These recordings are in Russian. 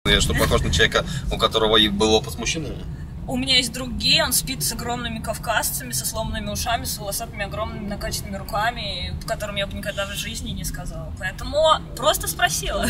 Я что, похож на человека, у которого был опыт с мужчинами? У меня есть друг гей, он спит с огромными кавказцами, со сломанными ушами, с волосатыми огромными накачанными руками, которым я бы никогда в жизни не сказала. Поэтому просто спросила.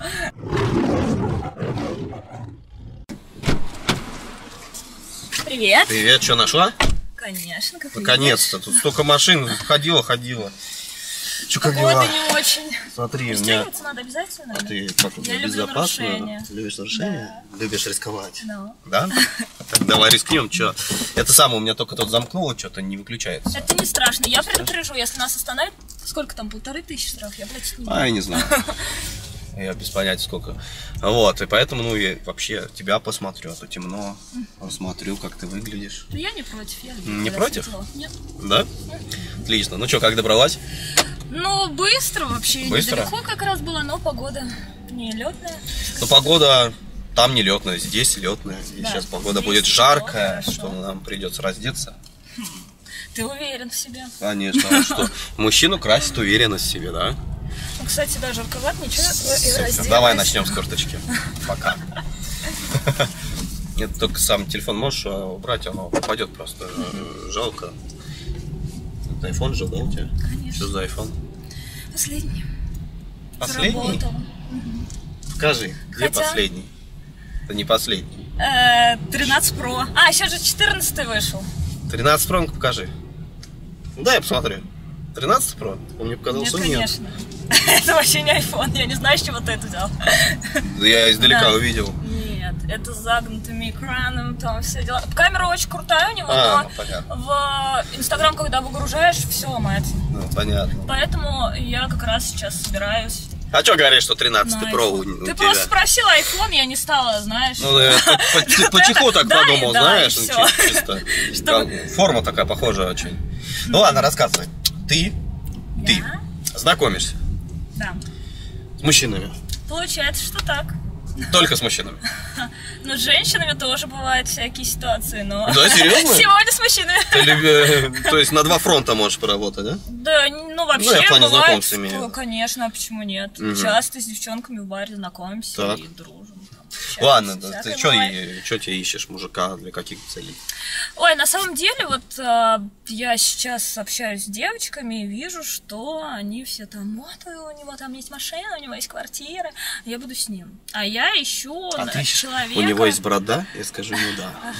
Привет. Привет, что, нашла? Конечно, как наконец-то, тут столько машин, ходила. Че, как погода дела? не очень. Смотри, у меня... надо обязательно. Ты как, я безопасно? Люблю Любишь нарушения? Да. Любишь рисковать? No. Да? Так давай рискнем, что? Это самое, у меня только тут замкнуло, что-то не выключается. Это не страшно, я предупрежу, если нас остановят, сколько там, 1500 штраф, я платить не буду. Я не знаю. Я без понятия сколько. Вот, и поэтому, ну, я вообще тебя посмотрю, а то темно. Посмотрю, как ты выглядишь. Я не против, я люблю. Не против? Светло. Нет. Да? Отлично. Ну что, как добралась? Ну, быстро вообще, быстро? Недалеко как раз было, но погода не летная. Ну, погода там не летная, здесь летная. И да, сейчас погода будет жаркая, что нам придется раздеться. Ты уверен в себе? Конечно. А что? Мужчину красит уверенность в себе, да? Ну, кстати, да, жарковат, ничего. Давай начнем с курточки. Пока. Нет, только сам телефон можешь убрать, оно попадет просто. Жалко. Это iPhone же, да, у тебя? Конечно. Что за iPhone? Последний. Последний? Покажи, где последний? Это не последний. 13 Pro. А, сейчас же 14 вышел. 13 Pro, ну-ка покажи. Да, я посмотрю. 13 Pro? Он мне показал, что нет. Конечно. Это вообще не iPhone, я не знаю, с чего ты это взял. Я издалека увидел. Нет, это с загнутыми экраном, там все дела. Камера очень крутая у него, но в Инстаграм, когда выгружаешь, все ломается. Ну, понятно. Поэтому я как раз сейчас собираюсь. А что говоришь, что 13 Pro у тебя? Ты просто спросила iPhone, я не стала, знаешь. Ну, потиху так подумал, знаешь, чисто. Форма такая похожая очень. Ну ладно, рассказывай. Ты знакомишься? Да. С мужчинами? Получается, что так. Только с мужчинами? Ну, с женщинами тоже бывают всякие ситуации, но... Да, серьезно? Сегодня с мужчинами. То есть на два фронта можешь поработать, да? Да, ну вообще я в плане бывает, знакомств имею. Конечно, а почему нет? Часто с девчонками в баре знакомимся и дружим. Ладно, ты что тебе ищешь мужика, для каких целей? Ой, на самом деле, вот я сейчас общаюсь с девочками и вижу, что они все там, вот у него там есть машина, у него есть квартира, я буду с ним. А я ищу человека... У него есть борода? Я скажу ему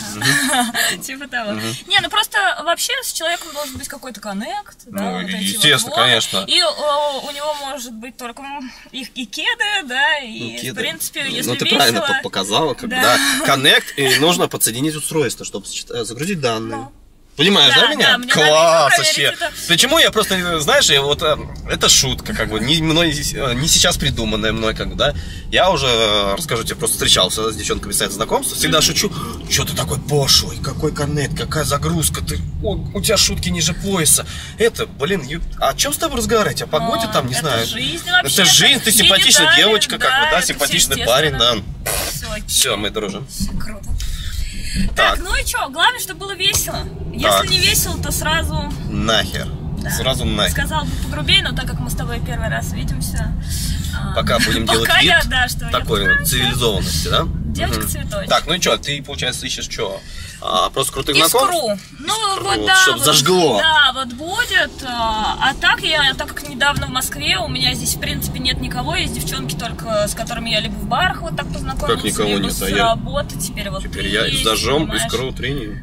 да. Типа того. Не, ну просто вообще с человеком должен быть какой-то коннект. Ну, естественно, конечно. И у него может быть только и кеды, да, и в принципе, если весело... Ну, ты правильно показала, когда коннект, и нужно подсоединить устройство, чтобы загрузить данные. Понимаешь, да, меня? Класс вообще. Почему я просто, знаешь, вот это шутка, как бы, не сейчас придуманная мной, как бы, да. Я уже, расскажу тебе, просто встречался с девчонками с сайта знакомства, всегда шучу, что ты такой пошлый, какой коннект, какая загрузка, у тебя шутки ниже пояса. Это, блин, о чем с тобой разговаривать? О погоде там, не знаю. Это жизнь, ты симпатичная девочка, как бы, да, симпатичный парень, да. Все, мы дружим. Круто. Так, ну и что, главное, чтобы было весело. Если не весело, то сразу... Нахер. Да. Сразу нахер. Сказал бы погрубее, но так как мы с тобой первый раз видимся... Пока будем делать вид такой цивилизованности, да? Девочка-цветочек. Так, ну и что, ты, получается, ищешь что? Просто крутых знакомств? Искру. Ну вот да. Чтобы зажгло. Да, вот будет. А так как недавно в Москве, у меня здесь в принципе нет никого, есть девчонки только, с которыми я либо в барах вот так познакомилась, как никого либо нет, с работы. Теперь я с зажжем искру трению.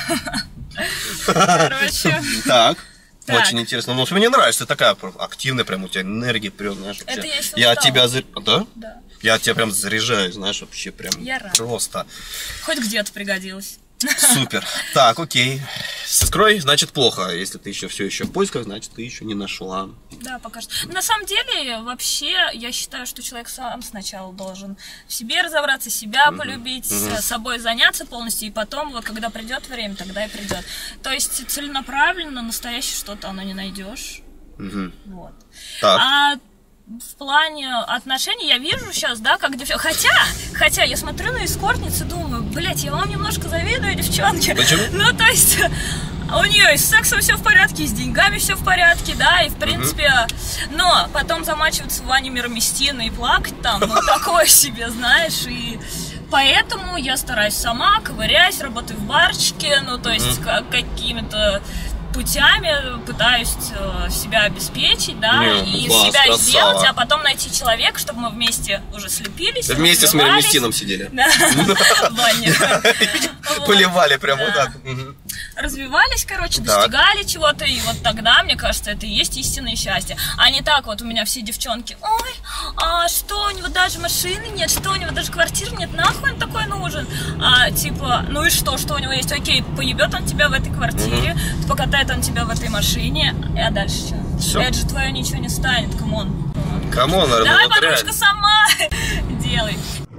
Короче. Так. Очень интересно. Ну, мне нравится, ты такая активная, прям у тебя энергия прет, знаешь, вообще. Это я от тебя Да? Да. Я от тебя прям заряжаю, знаешь, вообще прям просто. Хоть где-то пригодилось. Супер. Так, окей. С искрой, значит, плохо. Если ты все еще в поисках, значит, ты еще не нашла. Да, пока что. На самом деле, вообще, я считаю, что человек сам сначала должен в себе разобраться, себя полюбить, собой заняться полностью, и потом, вот когда придет время, тогда и придет. То есть целенаправленно, настоящее что-то оно не найдешь. Вот. Так. В плане отношений я вижу сейчас, да, как девчонки. Хотя я смотрю на эскортниц и думаю, блять, я вам немножко завидую, девчонки. Почему? Ну, то есть, У нее и с сексом все в порядке, и с деньгами все в порядке, да, и в принципе, но потом замачиваться в ванне Мироместина и плакать там, ну такое себе, знаешь, и поэтому я стараюсь сама, ковыряюсь, работаю в барчике, ну то есть какими-то путями пытаюсь себя обеспечить, да, и себя сделать, а потом найти человека, чтобы мы вместе уже слепились. Вместе с Мироместином сидели. Да, в ванне. Поливали прямо, да. Развивались, короче, достигали чего-то, и вот тогда, мне кажется, это и есть истинное счастье. А не так вот у меня все девчонки, ой, а что, у него даже машины нет, что у него даже квартиры нет, нахуй он такой нужен? А типа, ну и что у него есть? Окей, поебет он тебя в этой квартире, покатает он тебя в этой машине, а дальше что? Это же твое ничего не станет, камон. Камон, давай, подружка, сама делай.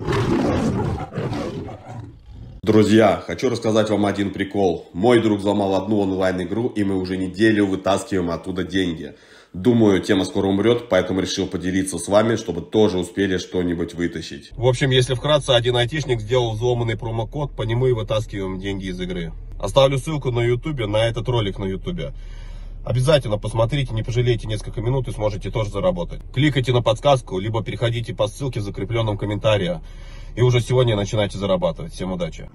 Друзья, хочу рассказать вам один прикол. Мой друг взломал одну онлайн-игру, и мы уже неделю вытаскиваем оттуда деньги. Думаю, тема скоро умрет, поэтому решил поделиться с вами, чтобы тоже успели что-нибудь вытащить. В общем, если вкратце, один айтишник сделал взломанный промокод, по нему и вытаскиваем деньги из игры. Оставлю ссылку на ютубе, на этот ролик на ютубе. Обязательно посмотрите, не пожалейте несколько минут и сможете тоже заработать. Кликайте на подсказку, либо переходите по ссылке в закрепленном комментарии. И уже сегодня начинайте зарабатывать. Всем удачи.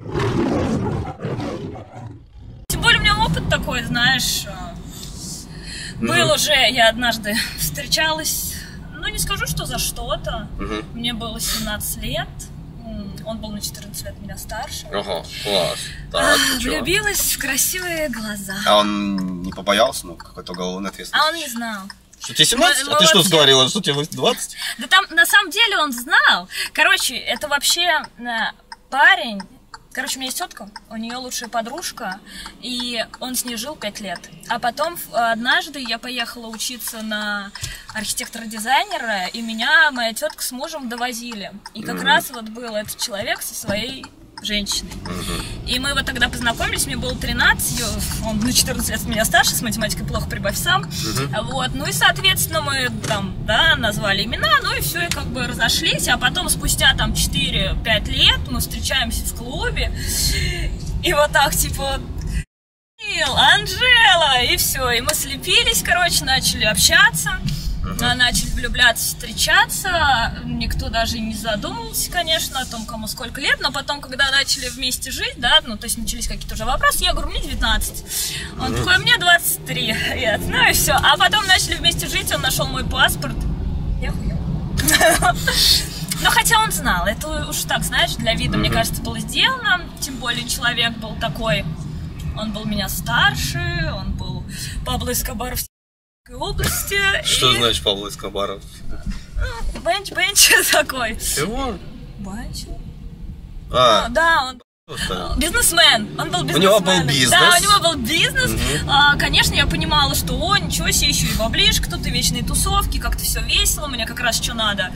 Тем более у меня опыт такой, знаешь, был уже, я однажды встречалась, ну не скажу, что за что-то, мне было 17 лет, он был на 14 лет меня старше. Ага, класс. Так, влюбилась в красивые глаза. А он не побоялся, ну, какой-то уголовной ответственности? А он не знал. Что тебе 17? А ты что говорила, что тебе 20? Да там, на самом деле, он знал. Короче, это вообще парень. Короче, у меня есть тетка, у нее лучшая подружка, и он с ней жил 5 лет. А потом однажды я поехала учиться на архитектора-дизайнера, и меня моя тетка с мужем довозили. И как раз вот был этот человек со своей женщиной. И мы вот тогда познакомились, мне было 13, он на 14 лет меня старше, с математикой плохо, прибавь сам. Вот, ну и, соответственно, мы там, да, назвали имена, ну и все, и как бы разошлись, а потом спустя там 4-5 лет мы встречаемся в клубе, и вот так, типа, Анжела, и все, и мы слепились, короче, начали общаться. Начали влюбляться, встречаться, никто даже не задумывался, конечно, о том, кому сколько лет, но потом, когда начали вместе жить, да, ну, то есть начались какие-то уже вопросы, я говорю, мне 19, он такой, мне 23 лет, ну и все, а потом начали вместе жить, он нашел мой паспорт, я хуёва. Но хотя он знал, это уж так, знаешь, для вида, мне кажется, было сделано, тем более человек был такой, он был меня старше, он был Пабло Эскобар области. Что значит Пабло Эскобар? Бенч такой. Чего? Бенч. Да, он бизнесмен. Он был бизнесмен. У него был бизнес. Да, у него был бизнес. Конечно, я понимала, что ничего себе, еще и баблишка, тут и вечные тусовки, как-то все весело, мне как раз что надо.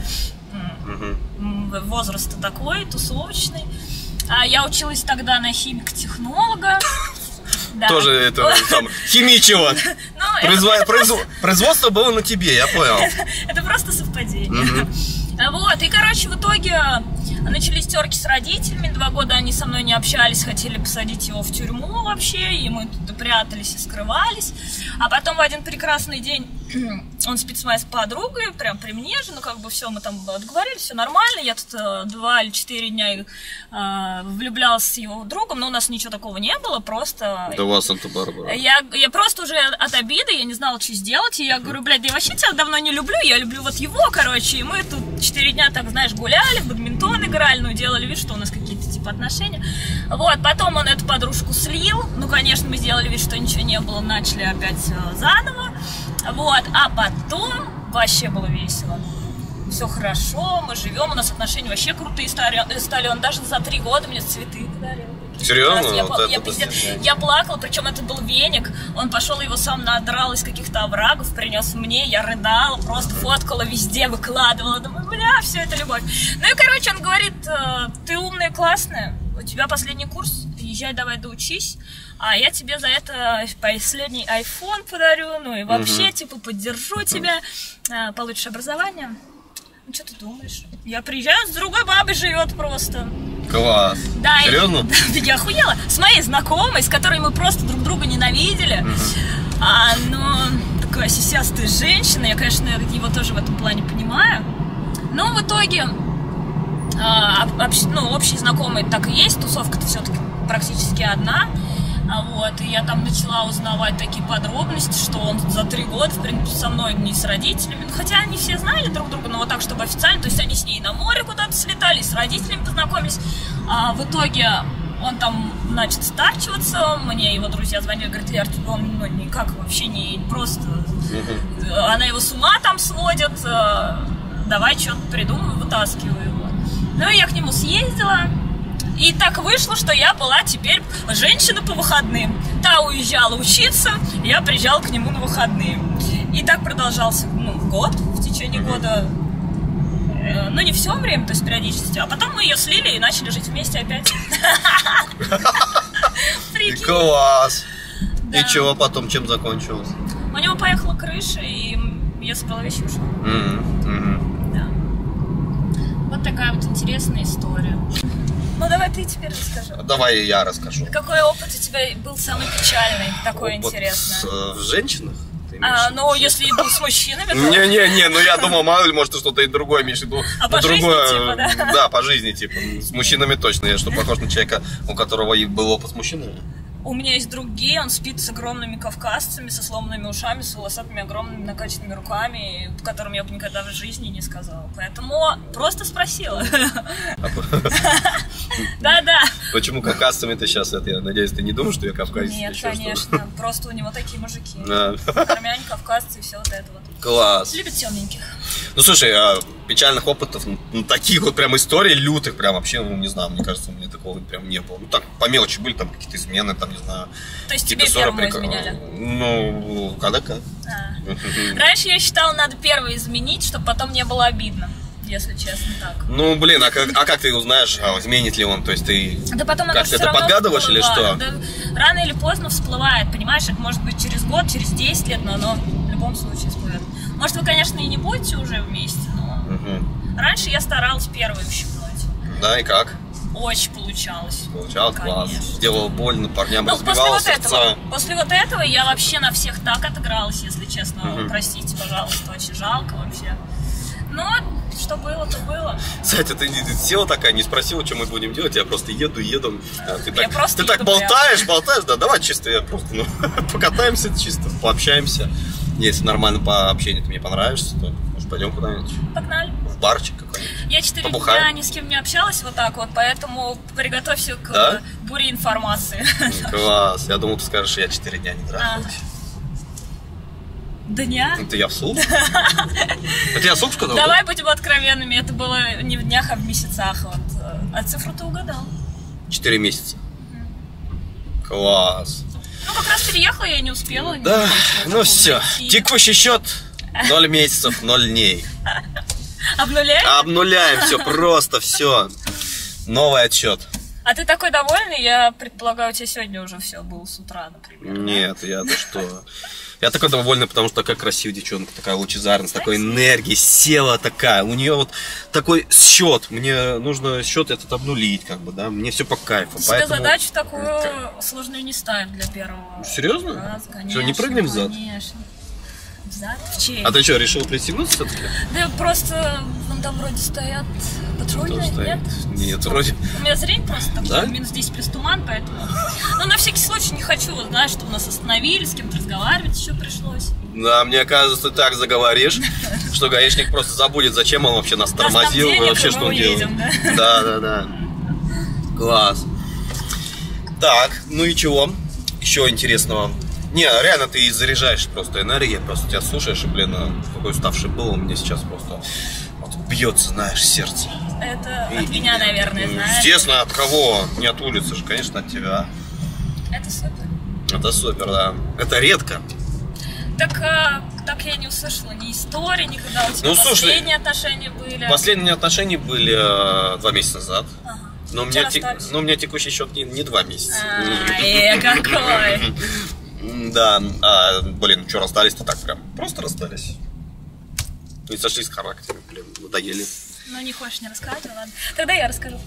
Возраст такой, тусовочный. Я училась тогда на химик-технолога. Да. Тоже это там химичево. Производство было на тебе, я понял. Это просто совпадение. Вот, и, короче, в итоге начались терки с родителями, 2 года они со мной не общались, хотели посадить его в тюрьму вообще, и мы тут прятались и скрывались. А потом в один прекрасный день он спит с моей подругой, прям при мне же, ну как бы все, мы там договорились, все нормально, я тут 2 или 4 дня влюблялась с его другом, но у нас ничего такого не было, просто... Да у вас Санта-Барбара. Я просто уже от обиды, я не знала, что сделать, и я говорю, блядь, да я вообще тебя давно не люблю, я люблю вот его, короче, и мы тут 4 дня, так, знаешь, гуляли, в бадминтон играли, ну, делали вид, что у нас какие-то, типа, отношения. Вот, потом он эту подружку слил, ну, конечно, мы сделали вид, что ничего не было, начали опять заново, вот, а потом вообще было весело. Все хорошо, мы живем, у нас отношения вообще крутые стали, он даже за 3 года мне цветы подарил. Серьезно? Я плакала, причем это был веник, он пошел его сам надрал из каких-то оврагов, принес мне, я рыдала, просто фоткала везде, выкладывала, думаю, бля, все это любовь. Ну и, короче, он говорит, ты умная, классная, у тебя последний курс, езжай, давай доучись, а я тебе за это последний iPhone подарю, ну и вообще, типа, поддержу тебя, получишь образование. Ну, что ты думаешь? Я приезжаю, с другой бабой живет просто. Класс. Да, серьезно? Да, я охуела. С моей знакомой, с которой мы просто друг друга ненавидели. Но такая сисястая женщина, я, конечно, его тоже в этом плане понимаю. Но в итоге общий знакомый так и есть, тусовка-то все-таки практически одна. Вот, и я там начала узнавать такие подробности, что он за 3 года, в принципе, со мной, не с родителями, хотя они все знали друг друга, но вот так, чтобы официально, то есть они с ней на море куда-то слетали, с родителями познакомились, а в итоге он там начал старчиваться, мне его друзья звонили, говорят: Лер, он никак вообще не просто, она его с ума там сводит, давай что-то придумаем, вытаскиваю его. Ну и я к нему съездила. И так вышло, что я была теперь женщина по выходным. Та уезжала учиться, я приезжала к нему на выходные. И так продолжался год, в течение года. Ну, не все время, то есть периодически. А потом мы ее слили и начали жить вместе опять. Класс! И чего потом, чем закончилось? У него поехала крыша, и я собрала вещи и ушла. Да. Вот такая вот интересная история. Ну, давай ты теперь расскажи. Давай я расскажу. Какой опыт у тебя был самый печальный, такой интересный? В женщинах? Ну, если был с мужчинами, то... Не, ну я думал, мало ли, может, ты что-то и другое имеешь в виду. По жизни, типа, да? Да, по жизни, типа. С мужчинами точно. Я что, похож на человека, у которого был опыт с мужчинами? У меня есть друг гей, он спит с огромными кавказцами, со сломанными ушами, с волосатыми, огромными накачанными руками, которым я бы никогда в жизни не сказала. Поэтому просто спросила. Да-да. Почему кавказцами ты сейчас? Я надеюсь, ты не думаешь, что я кавказец? Нет, конечно. Просто у него такие мужики. Армяне, кавказцы и все вот это вот. Класс. Любят темненьких. Ну, слушай, печальных опытов, таких вот прям историй лютых, прям вообще, не знаю, мне кажется, у меня такого прям не было. Ну, так, по мелочи были там какие-то измены, там, не знаю. То есть тебе первому изменяли? Ну, когда как. Раньше я считала, надо первое изменить, чтобы потом не было обидно, если честно так. Ну, блин, а как ты узнаешь, изменит ли он? То есть ты как-то это подгадываешь или что? Да, рано или поздно всплывает, понимаешь, это может быть через год, через 10 лет, но оно в любом случае всплывет. Может, вы, конечно, и не будете уже вместе, но раньше я старалась первой ущипнуть. Да, и как? Очень получалось. Получалось? Класс. Сделала больно парням, разбивала сердца. После вот этого я вообще на всех так отыгралась, если честно. Простите, пожалуйста, очень жалко вообще. Но что было, то было. Кстати, ты села такая, не спросила, что мы будем делать, я просто еду. Ты так болтаешь, да, давай чисто, я просто, покатаемся чисто, пообщаемся. Если нормально по общению ты мне понравишься, то может пойдем куда-нибудь. Погнали. В барчик какой-нибудь. Я 4 дня ни с кем не общалась вот так вот, поэтому приготовься к буре информации. Класс, я думал, ты скажешь, я 4 дня не трахалась. Дня? Это я вслух? Это я вслух сказал? Давай будем откровенными, это было не в днях, а в месяцах. А цифру ты угадал. 4 месяца. Класс. Ну, как раз переехала, я не успела. Да, ну все. Текущий счет 0 месяцев, 0 дней. Обнуляем? Обнуляем, все, просто все. Новый отчет. А ты такой довольный? Я предполагаю, у тебя сегодня уже все было с утра, например. Нет, я-то что? Я такой довольный, потому что такая красивая девчонка, такая лучезарная, с такой энергией, села такая. У нее вот такой счет. Мне нужно счет этот обнулить, как бы, да. Мне все по кайфу. Себе задачу такую сложную не ставим для первого. Серьезно? Раза, конечно. Что, не прыгнем взад? Конечно. Взад в честь. А ты что, решила пристегнуться все-таки? Да просто вон там вроде стоят патрульные, нет? Нет, вроде. У меня зрение просто такое, да? минус 10 плюс туман, поэтому. Но на всякий случай не хочу, знаешь, чтобы нас остановили, с кем-то разговаривать еще пришлось. Да, мне кажется, ты так заговоришь, что гаишник просто забудет, зачем он вообще нас тормозил, и вообще что он делал. Да. Класс. Так, ну и чего? Еще интересного. Не, реально ты заряжаешь просто энергией, просто тебя слушаешь, и, блин, какой уставший был, у меня сейчас просто вот бьется, знаешь, сердце. Это от меня, наверное, знаешь. Естественно, от кого? Не от улицы же, конечно, от тебя. Это супер. Это супер, да. Это редко. Так я не услышала ни истории, никогда у тебя последние отношения были. Последние отношения были 2 месяца назад. Ага. Но у меня текущий счет не 2 месяца. Какой! Да, блин, что, расстались-то так прям? Просто расстались. Не сошлись с характером, блин, надоели. Ну, не хочешь не рассказать, ладно. Тогда я расскажу.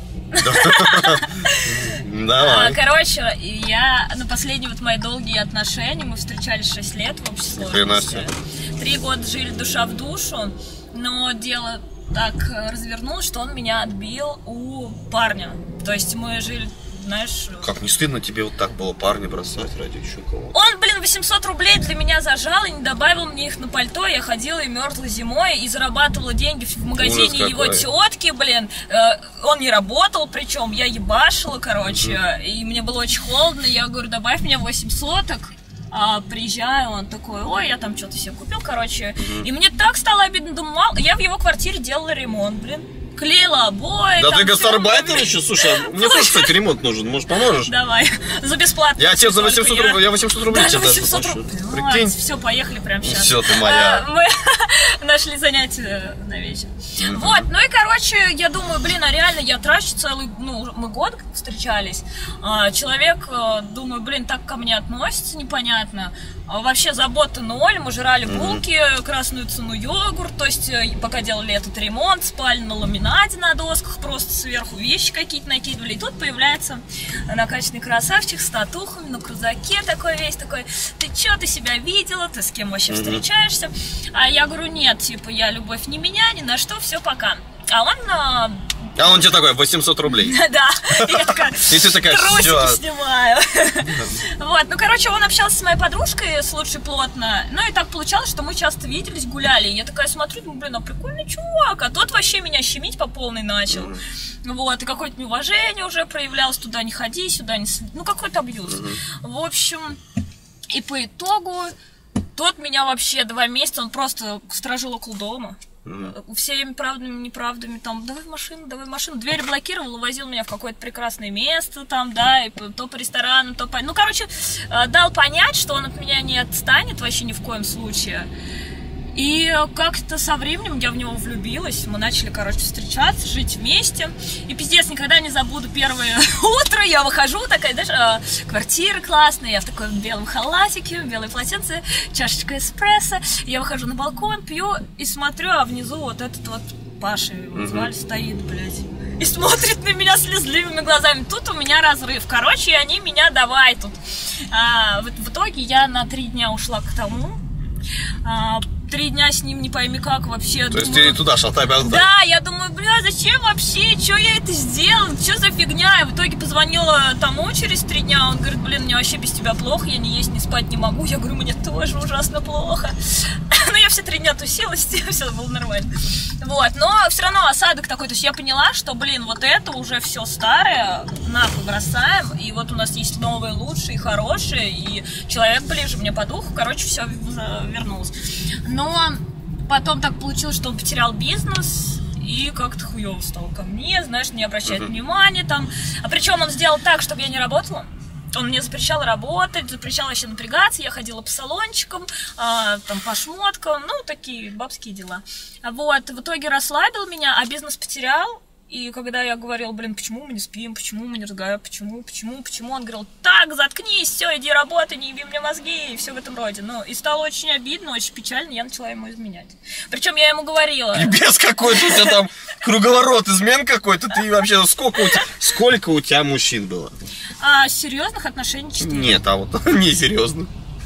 Давай. Короче, я на последние вот мои долгие отношения, мы встречались 6 лет в общей сложности. 3 года жили душа в душу, но дело так развернулось, что он меня отбил у парня. То есть мы жили, знаешь... Как не стыдно тебе вот так было парня бросать ради еще кого-то? Он, 800 рублей для меня зажал и не добавил мне их на пальто. Я ходила и мерзла зимой, и зарабатывала деньги в магазине его тетки, Он не работал, причем я ебашила, короче, и мне было очень холодно. Я говорю, добавь мне 8 соток. А приезжаю, он такой, ой, я там что-то себе купил, короче. И мне так стало обидно, думаю, я в его квартире делала ремонт, клеила обои. Да ты гастарбайтер еще, слушай, мне тоже, кстати, ремонт нужен, может, поможешь? Давай, за бесплатно. Я тебе за 800 рублей, я 800 рублей даже тебе 800 рублей. Прикинь. Все, поехали прямо сейчас. Все, ты моя. Мы нашли занятие на вечер. Вот, ну и, короче, я думаю, а реально я трачу целый, мы год встречались. Человек, думаю, так ко мне относится, непонятно. Вообще заботы ноль, мы жрали булки, красную цену йогурт, то есть пока делали этот ремонт, спали на ламинаде на досках, просто сверху вещи какие-то накидывали. И тут появляется накачанный красавчик с татухами на крузаке такой весь, такой, ты что, ты себя видела, ты с кем вообще встречаешься? А я говорю, нет, типа, я любовь не меня, ни на что, все, пока. А он тебе такой, 800 рублей. Да, я такая, трусики снимаю. Вот, короче, он общался с моей подружкой, с лучшей плотно. Ну и так получалось, что мы часто виделись, гуляли. Я такая смотрю, а прикольный чувак. А тот вообще меня щемить по полной начал. Вот, и какое-то неуважение уже проявлялось, туда не ходи, сюда не... какой-то абьюз. В общем, и по итогу, тот меня вообще 2 месяца, он просто стражил около дома. Всеми правдами, неправдами, там, давай в машину, дверь блокировал, увозил меня в какое-то прекрасное место, там, да, и то по ресторанам, то по... дал понять, что он от меня не отстанет вообще ни в коем случае. И как-то со временем я в него влюбилась, мы начали, встречаться, жить вместе. И пиздец, никогда не забуду первое утро, я выхожу, такая, даже квартира классная, я в таком белом халатике, белое полотенце, чашечка эспрессо. Я выхожу на балкон, пью и смотрю, а внизу вот этот вот Паша, его звали, стоит, блядь, и смотрит на меня слезливыми глазами. Тут у меня разрыв. Короче, они меня давай тут. В итоге я на 3 дня ушла к тому. 3 дня с ним не пойми как вообще. То есть ты туда шалтай-болтай? Да, я думаю, зачем вообще? Что я это сделала? Что за фигня? И в итоге позвонила тому через 3 дня. Он говорит, мне вообще без тебя плохо, я ни есть, ни спать не могу. Я говорю, мне тоже ужасно плохо. Но я все 3 дня тусилась, все было нормально. Вот, но все равно осадок такой. То есть я поняла, что, вот это уже все старое, нахуй бросаем. И вот у нас есть новое, лучшее и хорошее. И человек ближе мне по духу. Короче, все вернулось. Но потом так получилось, что он потерял бизнес и как-то хуёво стал ко мне, знаешь, не обращает внимания там. А причем он сделал так, чтобы я не работала. Он мне запрещал работать, запрещал вообще напрягаться. Я ходила по салончикам, там по шмоткам, такие бабские дела. Вот, в итоге расслабил меня, а бизнес потерял. И когда я говорила, почему мы не спим, почему мы не разговариваем, почему, он говорил, так, заткнись, все, иди работай, не еби мне мозги, и все в этом роде. И стало очень обидно, очень печально, я начала ему изменять. Причем я ему говорила... Пипец какой-то, у тебя там круговорот измен какой-то, ты вообще, сколько у тебя мужчин было? Серьезных отношений 4. Нет, а вот не серьезных.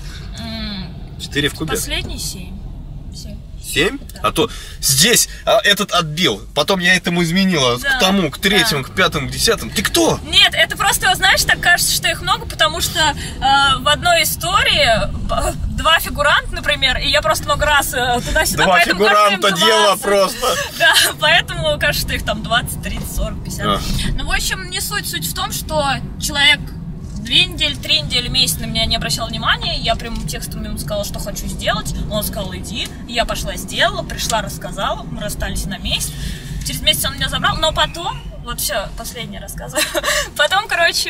4 в кубе? Последний 7. 7? Да. А то здесь этот отбил, потом я этому изменила, к тому, к 3-му, к 5-му, к 10-му. Ты кто? Нет, это просто, знаешь, так кажется, что их много, потому что в одной истории 2 фигуранта, например, и я просто много раз туда-сюда. 2 фигуранта дело просто. Да, поэтому кажется, что их там 20, 30, 40, 50. В общем, не суть. Суть в том, что человек 2 недели, 3 недели, месяц на меня не обращал внимания. Я прямым текстом ему сказала, что хочу сделать. Он сказал, иди. Я пошла, сделала, пришла, рассказала. Мы расстались на месяц. Через месяц он меня забрал. Но потом, вот все, последнее рассказываю. Потом,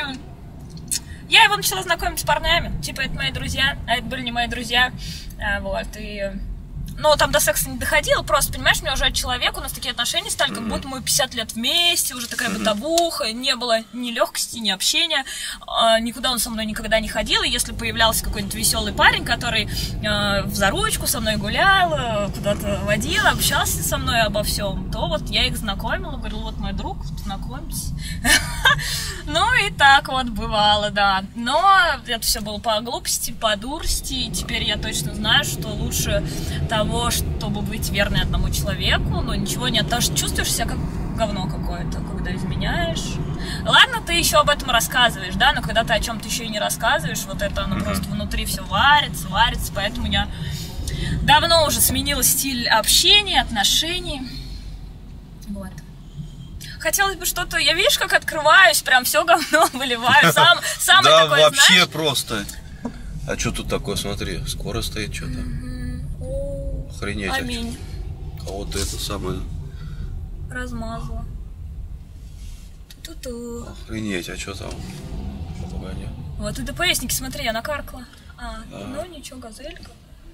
я его начала знакомить с парнями. Типа, это мои друзья, а это были не мои друзья. Вот, и Но там до секса не доходило, просто, понимаешь, у меня уже человек, у нас такие отношения стали, как будто мы 50 лет вместе, уже такая бытовуха, не было ни легкости, ни общения, никуда он со мной никогда не ходил, и если появлялся какой-нибудь веселый парень, который за ручку со мной гулял, куда-то водил, общался со мной обо всем, то вот я их знакомила, говорила, вот мой друг, знакомьтесь. Ну и так вот бывало, да. Но это все было по глупости, по дурости, и теперь я точно знаю, что лучше того, чтобы быть верной одному человеку, но ничего нет, потому что чувствуешь себя как говно какое-то, когда изменяешь. Ладно, ты еще об этом рассказываешь, да, но когда ты о чем-то еще и не рассказываешь, вот это оно просто внутри все варится, поэтому я давно уже сменила стиль общения, отношений. Вот. Хотелось бы что-то, я видишь, как открываюсь, прям все говно выливаю, самое да, такое, вообще знаешь? Просто. А что тут такое, смотри, скоро стоит что-то. Охренеть. Аминь. Кого-то это самое... Размазала. Ту-ту-ту. Охренеть, а что там? Погоди. Вот и ДПСники, смотри, я накаркала. Ну ничего, газелька.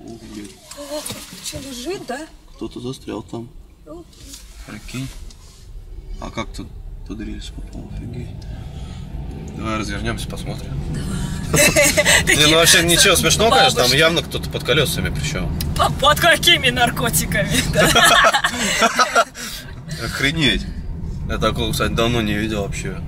Что, лежит, да? Кто-то застрял там. Прикинь. А как тут туда рельс попал? Офигеть. Давай развернемся, посмотрим. Не, ну вообще ничего смешного, конечно, там явно кто-то под колесами причем. Под какими наркотиками? Охренеть. Я такого, кстати, давно не видел вообще.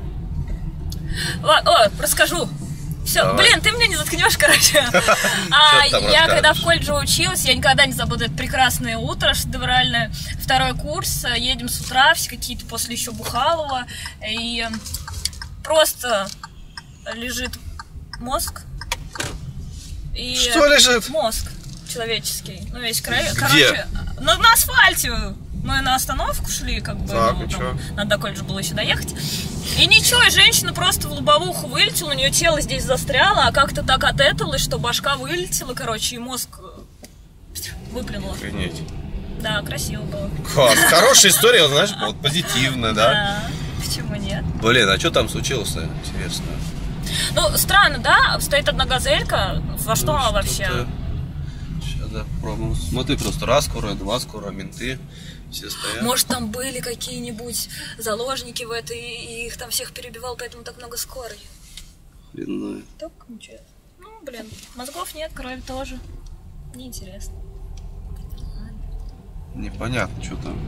О, расскажу. Все, Давай. Блин, ты меня не заткнешь, короче. Я когда в колледже училась, я никогда не забуду это прекрасное утро шедевральное. 2-й курс, едем с утра, все какие-то после еще Бухалова. И просто лежит мозг. И что лежит? Мозг человеческий. Ну, весь Где? короче, на асфальте. Мы на остановку шли, как бы, так, ну, там, надо до колледжа было еще доехать. И ничего, и женщина просто в лобовуху вылетела, у нее тело здесь застряло, а как-то так отэталось, что башка вылетела, короче, и мозг выплюнула. Охренеть. Да, красиво было. Класс. Хорошая история, знаешь, вот позитивная, да? Да, почему нет? Блин, а что там случилось-то? Интересно. Ну, странно, да? Стоит одна газелька, во что она вообще? Сейчас, да, попробуем. Смотри, просто раз скоро, 2 скоро, менты. Все стоят. Может, там были какие-нибудь заложники в этой, и их там всех перебивал, поэтому так много скорой. Хренная. Так, ничего. Ну, блин, мозгов нет, крови тоже. Неинтересно. Непонятно, что там.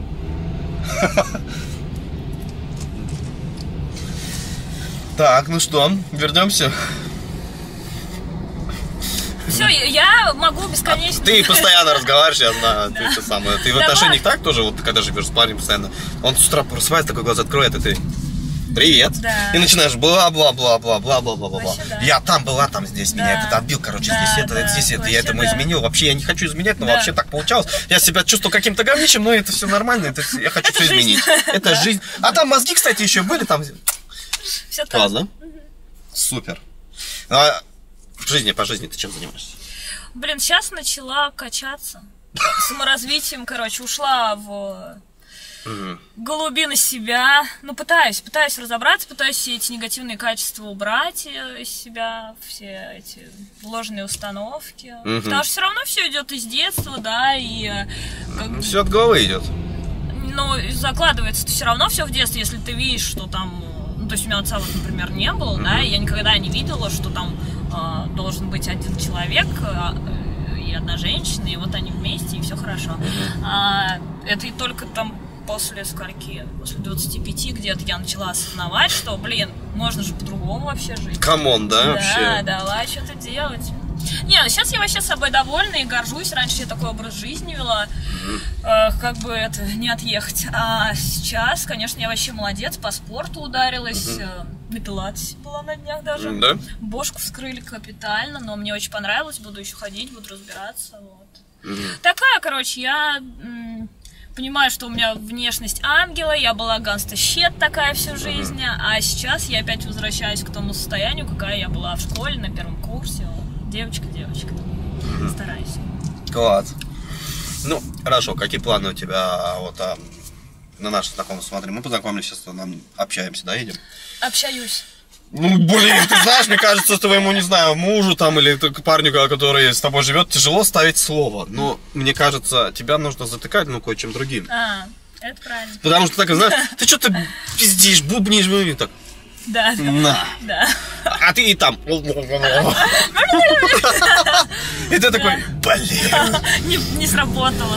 Так, ну что, вернемся. Все, я могу бесконечно... Ты постоянно разговариваешь, я знаю, ты что самое. Ты в отношениях так тоже, вот когда живешь с парнем постоянно, он с утра просыпается, такой глаз откроет, и ты: привет. Да. И начинаешь бла-бла-бла-бла-бла-бла-бла-бла. Да. Я там была, там здесь меня этот отбил, короче, Да, здесь это, да, здесь это, я вообще этому да. изменил. Вообще я не хочу изменять, но вообще так получалось. Я себя чувствую каким-то говнищем, но это все нормально, я хочу все изменить. Это жизнь. А там мозги, кстати, еще были там. Все так. Классно. Супер. А по жизни ты чем занимаешься? Блин, сейчас начала качаться. Саморазвитием, короче, ушла в глубины себя. Ну, пытаюсь разобраться, пытаюсь все эти негативные качества убрать из себя, все эти ложные установки. Потому что все равно все идет из детства, да, и... Все от головы идет. Ну, закладывается все равно все в детстве, если ты видишь, что там... Ну, то есть у меня отца, вот, например, не было, да, и я никогда не видела, что там должен быть один человек и одна женщина, и вот они вместе, и все хорошо. Это и только там после скольки? После 25 где-то я начала осознавать, что, блин, можно же по-другому вообще жить. Камон, да, вообще? Да, давай что-то делать. Не, ну сейчас я вообще собой довольна и горжусь. Раньше я такой образ жизни вела, как бы это не отъехать. А сейчас, конечно, я вообще молодец, по спорту ударилась, на пилатесе была на днях даже. Да? Бошку вскрыли капитально, но мне очень понравилось, буду еще ходить, буду разбираться. Вот. Такая, короче, я понимаю, что у меня внешность ангела, я была ганста-щет такая всю жизнь, а сейчас я опять возвращаюсь к тому состоянию, какая я была в школе на 1-м курсе. Девочка, стараюсь. Класс. Ну, хорошо, какие планы у тебя вот на наше знакомство? Смотри, мы познакомились, сейчас нам общаемся, да, едем? Общаюсь. Ну, блин, ты знаешь, мне кажется, твоему, не знаю, мужу там или парню, который с тобой живет, тяжело ставить слово. Но мне кажется, тебя нужно затыкать, ну, кое-чем другим. Это правильно. Потому что так, знаешь, ты что-то пиздишь, бубнишь, и так. Да. На. Да. А ты и там. И ты такой, блин. Не сработало.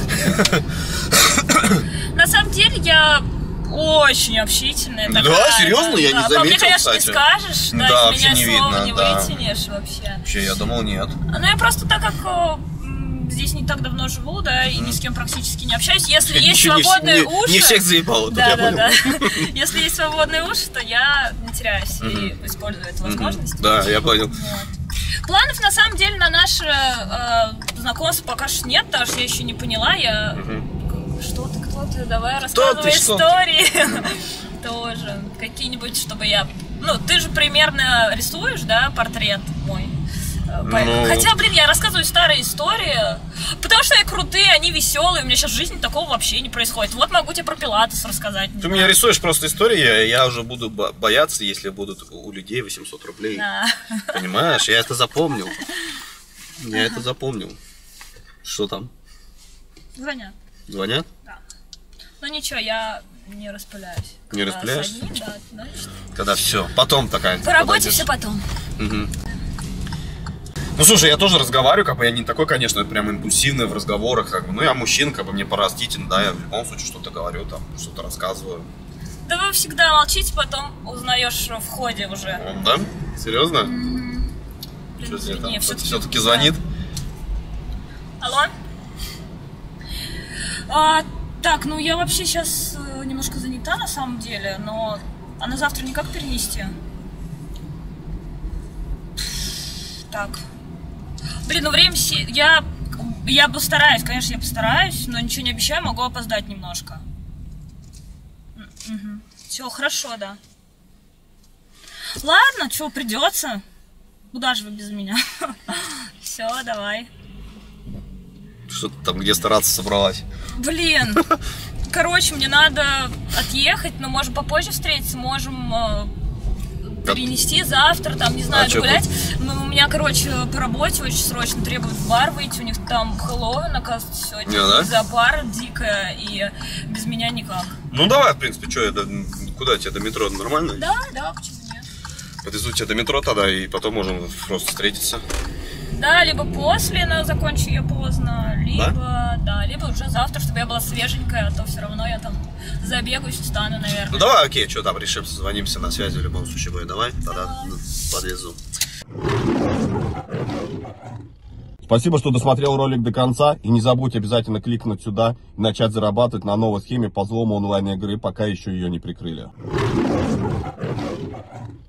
На самом деле я очень общительная. Да, серьезно? Я не заметил, мне, конечно, кстати. Не скажешь, да, из меня не слова видно, не вытянешь вообще. Вообще, я думал, нет. Ну, я просто так как здесь не так давно живу, да, и ни с кем практически не общаюсь. Если есть свободные уши... Не всех заебало, тут я понял. Да. Если есть свободные уши, то я не теряюсь и использую эту возможность. Да, я понял. Планов, на самом деле, на наше знакомство пока что нет, потому что я еще не поняла. Что ты, кто ты? Давай рассказывай истории. Тоже. Какие-нибудь, чтобы я... Ну, ты же примерно рисуешь, да, портрет мой? Хотя, блин, я рассказываю старые истории, потому что они крутые, они веселые, у меня сейчас в жизни такого вообще не происходит. Вот могу тебе про Пилатес рассказать. Ты мне рисуешь просто истории, я уже буду бояться, если будут у людей 800 рублей. Понимаешь, я это запомнил. Я это запомнил. Что там? Звонят. Звонят? Да. Ну ничего, я не распыляюсь. Не распыляешься? Да, значит. Когда все, потом такая. По работе все потом. Ну слушай, я тоже разговариваю, как бы я не такой, конечно, прям импульсивный в разговорах, как бы, ну я мужчина, как бы мне порастительно, да, я в любом случае что-то говорю, там, что-то рассказываю. Да вы всегда молчите, потом узнаешь в ходе уже. Да? Серьезно? Что все-таки звонит? Алло? Так, ну я вообще сейчас немножко занята на самом деле, но а на завтра никак перенести? Так. Блин, ну время... Я постараюсь, конечно, я постараюсь, но ничего не обещаю, могу опоздать немножко. Все, хорошо, да. Ладно, что, придется. Куда же вы без меня? Все, давай. Что ты там, где стараться собралась? Блин, короче, мне надо отъехать, но можем попозже встретиться, можем перенести завтра, там, не знаю, гулять. У меня, короче, по работе очень срочно требуют в бар выйти, у них там Хэллоуин, оказывается, сегодня. Зоопар дикая, и без меня никак. Ну давай, в принципе, что, куда тебе, до метро нормально? Да, почему нет? Подвезу тебя до метро тогда, и потом можем просто встретиться. Да, либо после, но закончу я поздно, либо, либо уже завтра, чтобы я была свеженькая, а то все равно я там забегаюсь, устану, наверное. Ну давай, окей, что там, решим, созвонимся на связи в любом случае будет, давай, тогда подвезу. Спасибо, что досмотрел ролик до конца, и не забудь обязательно кликнуть сюда и начать зарабатывать на новой схеме по взлому онлайн-игры, пока еще ее не прикрыли.